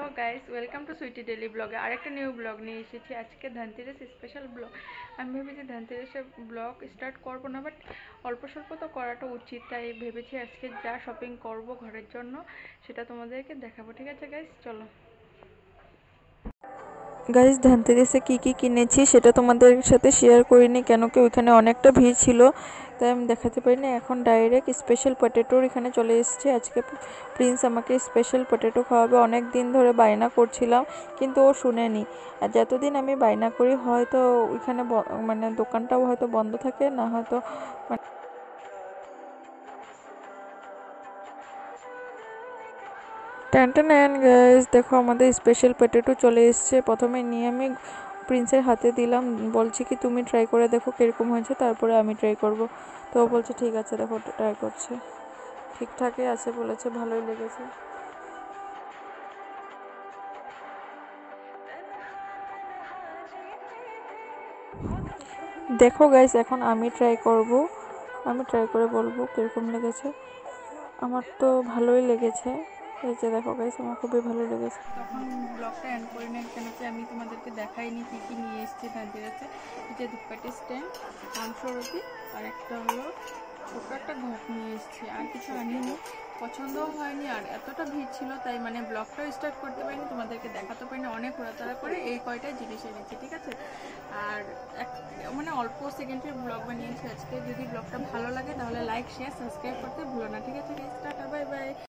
Guys, welcome to Sweety daily ব্লগে আরেকটা new blog নিয়ে এসেছি। আজকে ধনতেরাস স্পেশাল ব্লগ। আমি ভেবেছি ধনতেরাসে ব্লগ স্টার্ট করবো না, বাট অল্প স্বল্প তো করাটা উচিত, তাই ভেবেছি আজকে যা শপিং করব ঘরের জন্য সেটা তোমাদেরকে দেখাবো। ঠিক আছে গাইস, চলো। গাইস, ধানতেরাসে কি কি কিনেছি সেটা তোমাদের সাথে শেয়ার করিনি, কেন কি ওইখানে অনেকটা ভিড় ছিল, তাই আমি দেখাতে পারিনি। এখন ডাইরেক্ট স্পেশাল পটেটোর এখানে চলে এসেছি। আজকে প্রিন্স আমাকে স্পেশাল পটেটো খাওয়াবে। অনেক দিন ধরে বায়না করছিলাম, কিন্তু ও শুনেনি। আর যতদিন আমি বায়না করি হয়তো ওইখানে মানে দোকানটাও হয়তো বন্ধ থাকে, না হয়তো ট্যান গাইস, দেখো আমাদের স্পেশাল পটেটো চলে এসেছে। প্রথমে নিয়ে আমি প্রিন্সের হাতে দিলাম, বলছি কি তুমি ট্রাই করে দেখো কীরকম হয়েছে, তারপরে আমি ট্রাই করব। তো ও বলছে ঠিক আছে, দেখো ট্রাই করছে, ঠিকঠাকই আছে বলেছে, ভালোই লেগেছে। দেখো গাইস, এখন আমি ট্রাই করব, আমি ট্রাই করে বলবো কীরকম লেগেছে। আমার তো ভালোই লেগেছে। এই যে দেখো গাইস, আমার খুবই ভালো লেগেছে। তখন ব্লগটা এন্ড করি না, কেন কি আমি তোমাদেরকে দেখাইনি কি কি নিয়ে এসেছি ধনতেরাসে। এই যে ধূপকাঠি স্ট্যান্ড, আমসরতি, আর একটা হলো ছোট্ট একটা ঘট নিয়ে এসেছি। আর কিছু আনিনি, পছন্দও হয়নি, আর এতটা ভিড় ছিল তাই মানে ব্লগটাও স্টার্ট করতে পারিনি, তোমাদেরকে দেখাতে পারিনি। অনেক ঘোরাতাড়া করে এই কয়টাই জিনিস এনেছি, ঠিক আছে। আর মানে অল্প সেকেন্ডের ব্লগ বানিয়েছি আজকে। যদি ব্লগটা ভালো লাগে তাহলে লাইক, শেয়ার, সাবস্ক্রাইব করতে ভুলো না, ঠিক আছে। Tata, bye by.